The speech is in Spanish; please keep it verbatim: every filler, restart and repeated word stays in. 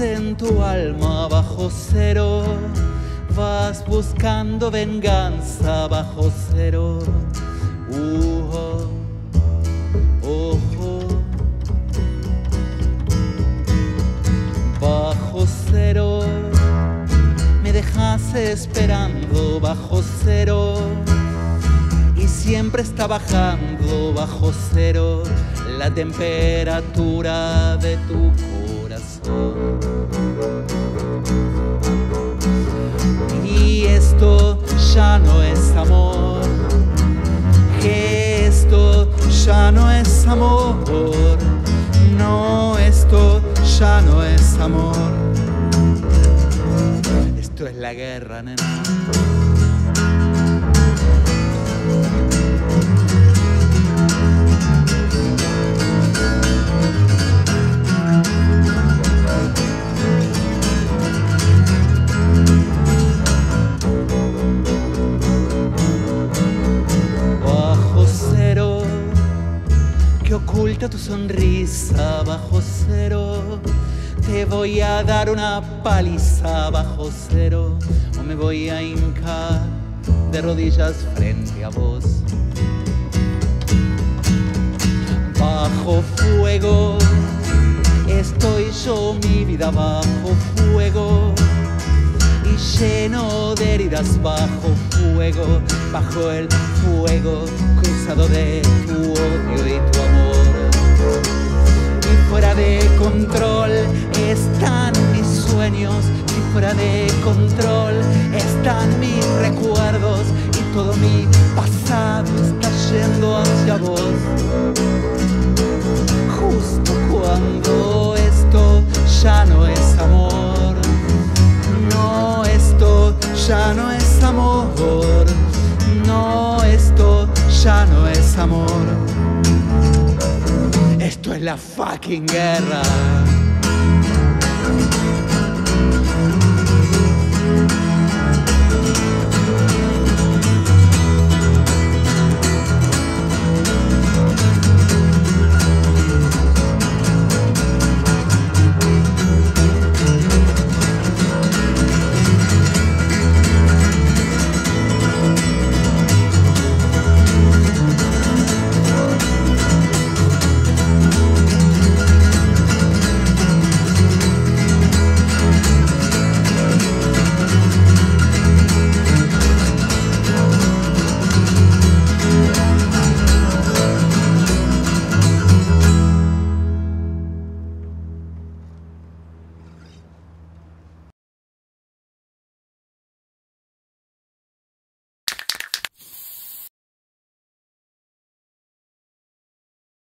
en tu alma bajo cero, vas buscando venganza bajo cero. Uh, oh, oh, oh. Bajo cero, me dejas esperando bajo cero, y siempre está bajando bajo cero la temperatura de tu corazón. Y esto ya no es amor, que esto ya no es amor, no, esto ya no es amor. Esto es la guerra, nena. Oculta tu sonrisa bajo cero, te voy a dar una paliza bajo cero, o me voy a hincar de rodillas frente a vos. Bajo fuego estoy yo, mi vida bajo fuego, y lleno de heridas bajo fuego, bajo el fuego cruzado de tu odio y tu amor. Y fuera de control están mis sueños, y fuera de control están mis recuerdos, y todo mi pasado está yendo hacia vos. Justo cuando esto ya no es amor, no, esto ya no es amor, no, esto ya no es amor. Esto es la fucking guerra.